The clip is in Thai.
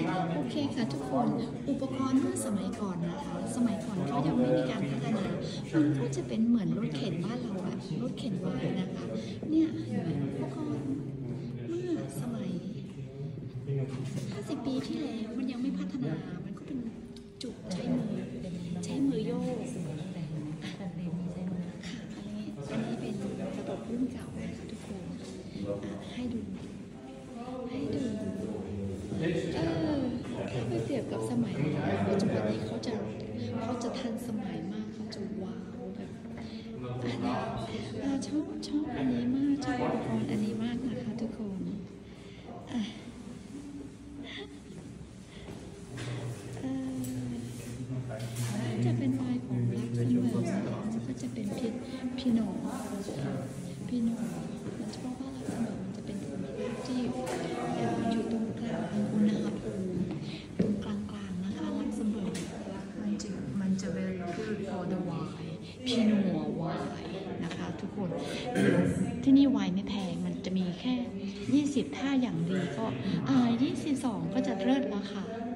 โอเคค่ะทุกคนอุปกรณ์เมื่อสมัยก่อนนะคะสมัยก่อนเขายังไม่มีการพัฒนามันก็จะเป็นเหมือนรถเข็นบ้านเราแบบรถเข็นไว้นะคะเนี่ยอุปกรณ์เมื่อสมัย50 ปีที่แล้วมันยังไม่พัฒนามันก็เป็นจุกใช้มือโยกค่ะอันนี้เป็นระบบรุ่นเก่านะคะทุกคนให้ดูถ้าไปเปรียบกับสมัยปัจจุบันนี้เขาจะทันสมัยมากเขาจะว้าวแบบชอบอันนี้มากชอบอุปกรณ์อันนี้มากนะคะทุกคนจะเป็นวายของรักเสมอแล้วก็จะเป็นพิโนมันจะเพราะว่ารักเสมอมันจะเป็นที่อยู่ตรงกลางอุณหภูมิตรงกลางๆนะคะรักเสมอมันจะ very good for the wine พิโนวายนะคะทุกคนที่นี่ไวน์ไม่แพงมันจะมีแค่20ถ้าอย่างดีก็22ก็จะเลิศแล้วค่ะ